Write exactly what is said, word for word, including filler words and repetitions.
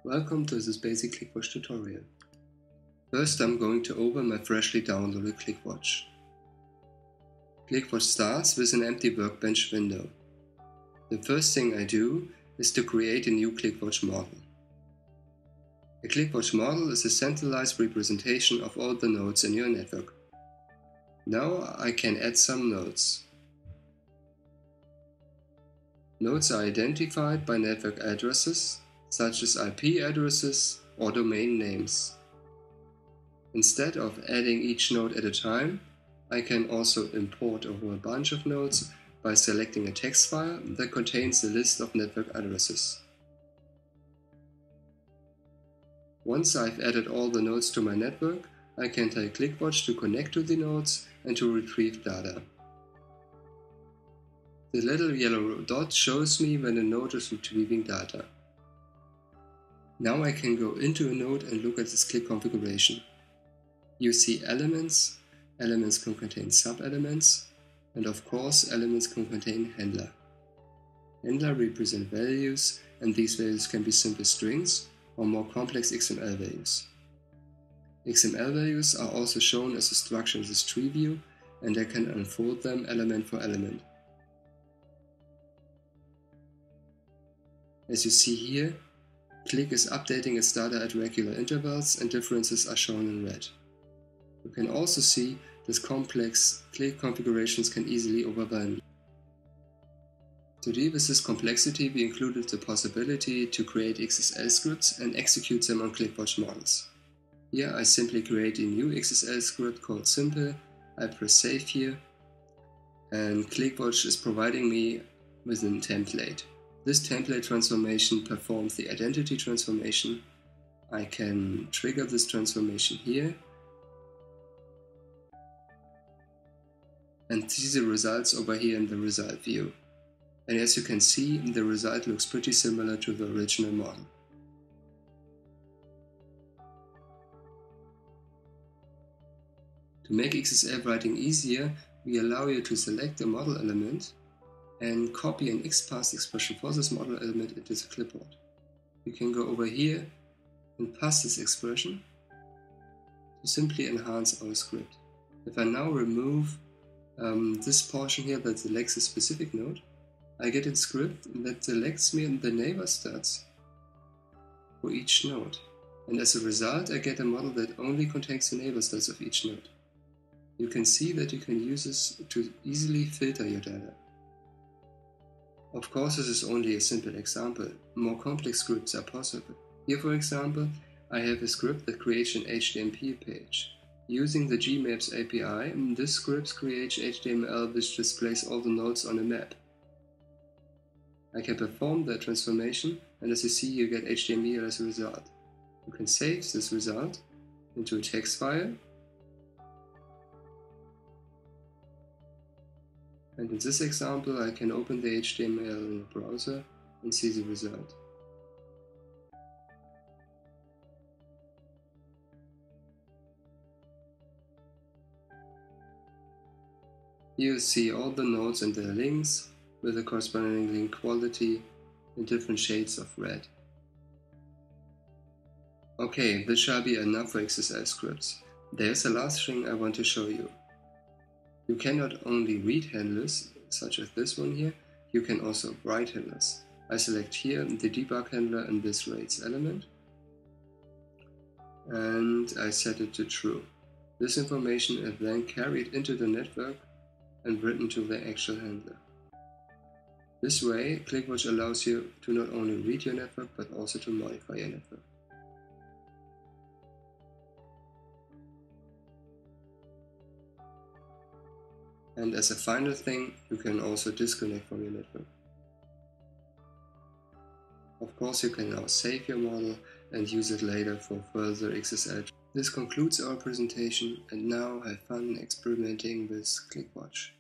Welcome to this basic ClickWatch tutorial. First, I'm going to open my freshly downloaded ClickWatch. ClickWatch starts with an empty workbench window. The first thing I do is to create a new ClickWatch model. A ClickWatch model is a centralized representation of all the nodes in your network. Now I can add some nodes. Nodes are identified by network addresses, such as I P addresses or domain names. Instead of adding each node at a time, I can also import a whole bunch of nodes by selecting a text file that contains a list of network addresses. Once I've added all the nodes to my network, I can tell ClickWatch to connect to the nodes and to retrieve data. The little yellow dot shows me when a node is retrieving data. Now I can go into a node and look at this click configuration. You see elements, elements can contain sub-elements, and of course elements can contain handler. Handler represent values, and these values can be simple strings or more complex X M L values. X M L values are also shown as a structure in this tree view, and I can unfold them element for element. As you see here, Click is updating its data at regular intervals and differences are shown in red. You can also see that complex Click configurations can easily overwhelm you. To deal with this complexity, we included the possibility to create X S L scripts and execute them on ClickWatch models. Here I simply create a new X S L script called simple, I press save here, and ClickWatch is providing me with a template. This template transformation performs the identity transformation. I can trigger this transformation here and see the results over here in the result view. And as you can see, the result looks pretty similar to the original model. To make X S L writing easier, we allow you to select a model element and copy an X path expression for this model element into the clipboard. You can go over here and pass this expression to simply enhance our script. If I now remove um, this portion here that selects a specific node, I get a script that selects me the neighbor stats for each node. And as a result, I get a model that only contains the neighbor stats of each node. You can see that you can use this to easily filter your data. Of course, this is only a simple example. More complex scripts are possible. Here, for example, I have a script that creates an H T M L page. Using the Gmaps A P I, this script creates H T M L which displays all the nodes on a map. I can perform that transformation, and as you see, you get H T M L as a result. You can save this result into a text file. And in this example, I can open the H T M L in a browser and see the result. Here you see all the nodes and their links with the corresponding link quality in different shades of red. Okay, this shall be enough for X S L scripts. There's a last thing I want to show you. You can not only read handlers, such as this one here, you can also write handlers. I select here the debug handler in this rates element, and I set it to true. This information is then carried into the network and written to the actual handler. This way, ClickWatch allows you to not only read your network, but also to modify your network. And as a final thing, you can also disconnect from your network. Of course, you can now save your model and use it later for further X S L. This concludes our presentation, and now have fun experimenting with ClickWatch.